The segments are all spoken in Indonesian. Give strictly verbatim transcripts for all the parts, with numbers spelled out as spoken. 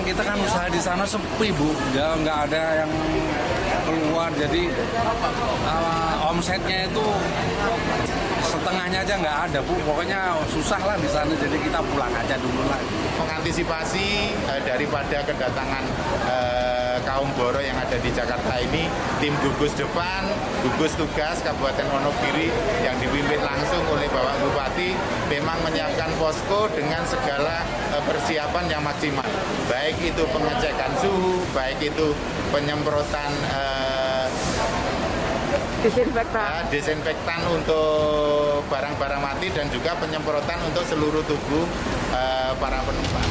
kita kan usaha di sana sepi Bu, ya nggak ada yang keluar, jadi uh, omsetnya itu setengahnya aja nggak ada Bu, pokoknya susah lah di sana, jadi kita pulang aja dulu lah. Mengantisipasi uh, daripada kedatangan uh, kaum Boro yang ada di Jakarta ini, tim gugus depan, gugus tugas Kabupaten Wonogiri yang dipimpin langsung oleh Bapak Bupati memang menyiapkan posko dengan segala uh, persiapan yang maksimal, baik itu pengecekan suhu, baik itu penyemprotan uh, Disinfektan. Uh, disinfektan untuk barang-barang mati dan juga penyemprotan untuk seluruh tubuh uh, para penumpang.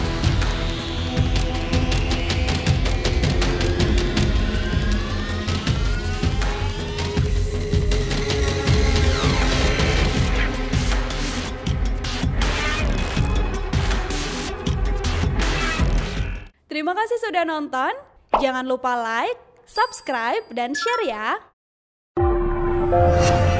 Terima kasih sudah nonton. Jangan lupa like, subscribe, dan share ya.